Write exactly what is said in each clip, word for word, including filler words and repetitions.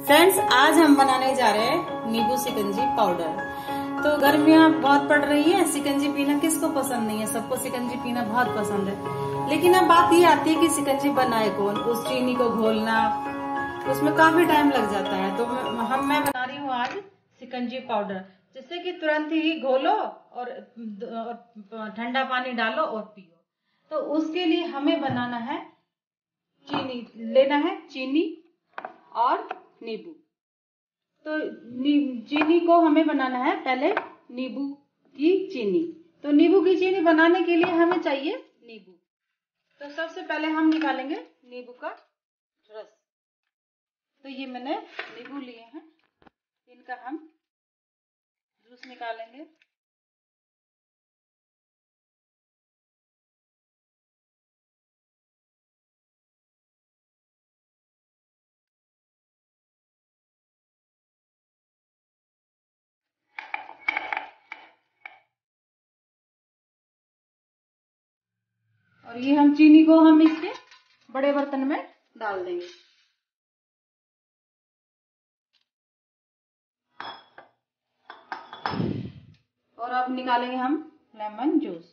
Friends, आज हम बनाने जा रहे हैं नींबू शिकंजी पाउडर। तो गर्मियां बहुत पड़ रही है, शिकंजी पीना किसको पसंद नहीं है, सबको शिकंजी पीना बहुत पसंद है। लेकिन अब बात ये आती है कि शिकंजी बनाए कौन, उस चीनी को घोलना, उसमें काफी टाइम लग जाता है। तो हम मैं बना रही हूँ आज शिकंजी पाउडर, जिससे कि तुरंत ही घोलो और ठंडा पानी डालो और पियो। तो उसके लिए हमें बनाना है, चीनी लेना है, चीनी और नींबू। तो चीनी को हमें बनाना है पहले नींबू की चीनी। तो नींबू की चीनी बनाने के लिए हमें चाहिए नींबू। तो सबसे पहले हम निकालेंगे नींबू का रस। तो ये मैंने नींबू लिए हैं, इनका हम जूस निकालेंगे। और ये हम चीनी को हम इसके बड़े बर्तन में डाल देंगे। और अब निकालेंगे हम लेमन जूस।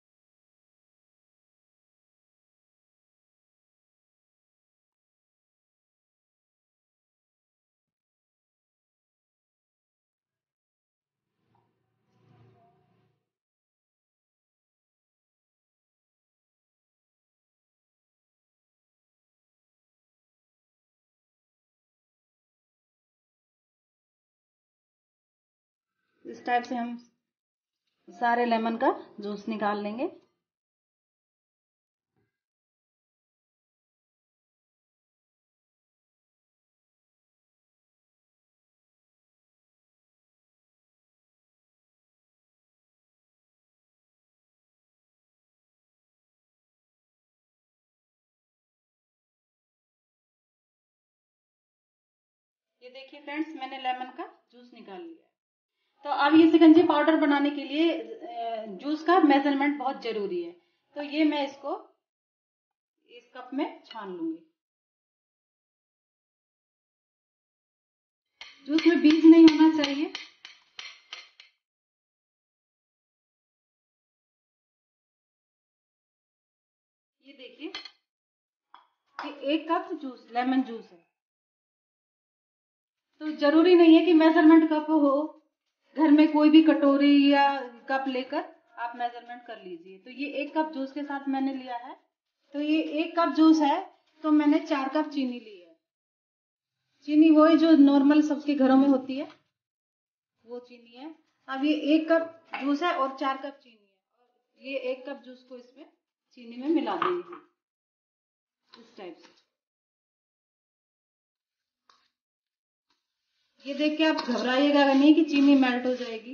इस टाइप से हम सारे लेमन का जूस निकाल लेंगे। ये देखिए फ्रेंड्स, मैंने लेमन का जूस निकाल लिया। तो अब ये शिकंजी पाउडर बनाने के लिए जूस का मेजरमेंट बहुत जरूरी है। तो ये मैं इसको इस कप में छान लूंगी। जूस में बीज नहीं होना चाहिए। ये देखिए कि एक कप जूस लेमन जूस है। तो जरूरी नहीं है कि मेजरमेंट कप हो, घर में कोई भी कटोरी या कप लेकर आप मेजरमेंट कर लीजिए। तो ये एक कप जूस के साथ मैंने लिया है। तो ये एक कप जूस है, तो मैंने चार कप चीनी ली है। चीनी वही जो नॉर्मल सबके घरों में होती है, वो चीनी है। अब ये एक कप जूस है और चार कप चीनी है, और ये एक कप जूस को इसमें चीनी में मिला देंगे इस टाइप से। ये देख के आप घबराइएगा नहीं कि चीनी मेल्ट हो जाएगी।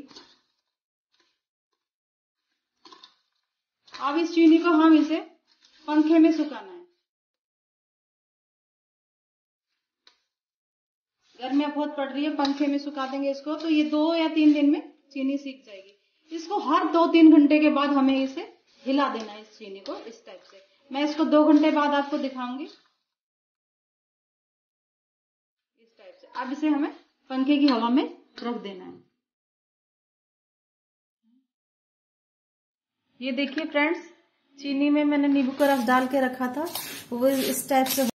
अब इस चीनी को हम इसे पंखे में सुखाना है। गर्मियां बहुत पड़ रही है, पंखे में सुखा देंगे इसको, तो ये दो या तीन दिन में चीनी सीख जाएगी। इसको हर दो तीन घंटे के बाद हमें इसे हिला देना है, इस चीनी को इस टाइप से। मैं इसको दो घंटे बाद आपको दिखाऊंगी इस टाइप से। अब इसे हमें पंखे की हवा में रख देना है। ये देखिए फ्रेंड्स, चीनी में मैंने नींबू का रस डाल के रखा था, वो इस टाइप से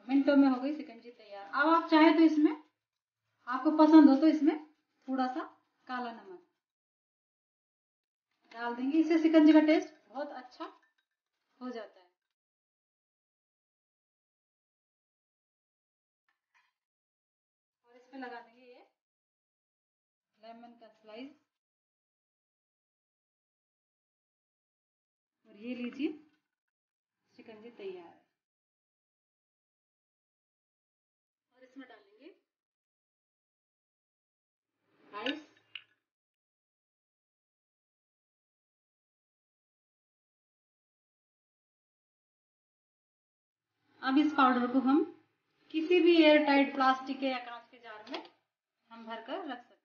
मिनटों में हो गई शिकंजी तैयार। अब आप चाहे तो इसमें, आपको पसंद हो तो इसमें थोड़ा सा काला नमक डाल देंगे, इससे शिकंजी का टेस्ट बहुत अच्छा हो जाता है। और इसमें लगा देंगे ये लेमन का स्लाइस, और ये लीजिए शिकंजी तैयार है। और इसमें डालेंगे आइस, अब इस पाउडर को हम किसी भी एयर टाइट प्लास्टिक के या कांच के जार में हम भर कर रख सकते हैं।